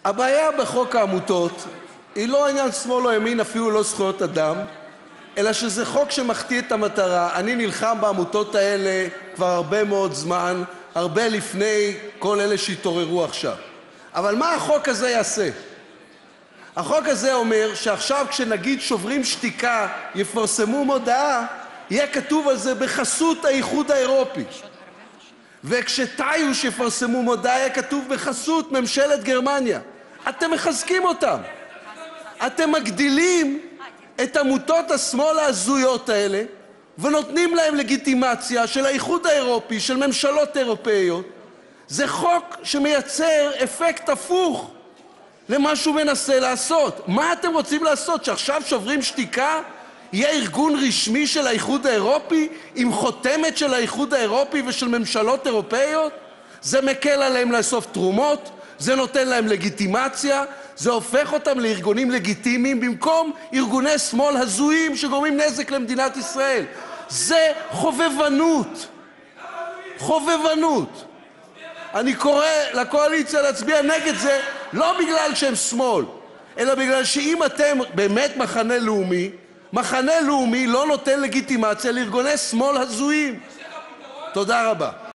הבעיה בחוק העמותות היא לא עניין שמאל או ימין, אפילו לא זכויות אדם, אלא שזה חוק שמחטיא את המטרה. אני נלחם בעמותות האלה כבר הרבה מאוד זמן, הרבה לפני כל אלה שהתעוררו עכשיו. אבל מה החוק הזה יעשה? החוק הזה אומר שעכשיו כשנגיד שוברים שתיקה יפרסמו מודעה, יהיה כתוב על זה בחסות האיחוד האירופי. וכשטיוש יפרסמו מודעה יהיה כתוב בחסות ממשלת גרמניה. אתם מחזקים אותם. אתם מגדילים את עמותות השמאל ההזויות האלה ונותנים להם לגיטימציה של האיחוד האירופי, של ממשלות אירופאיות. זה חוק שמייצר אפקט הפוך למה שהוא מנסה לעשות. מה אתם רוצים לעשות? שעכשיו שוברים שתיקה יהיה ארגון רשמי של האיחוד האירופי עם חותמת של האיחוד האירופי ושל ממשלות אירופאיות? זה מקל עליהם לאסוף תרומות, זה נותן להם לגיטימציה, זה הופך אותם לארגונים לגיטימיים במקום ארגוני שמאל הזויים שגורמים נזק למדינת ישראל. זה חובבנות. חובבנות. אני קורא לקואליציה להצביע נגד זה, לא בגלל שהם שמאל, אלא בגלל שאם אתם באמת מחנה לאומי, מחנה לאומי לא נותן לגיטימציה לארגוני שמאל הזויים. תודה רבה.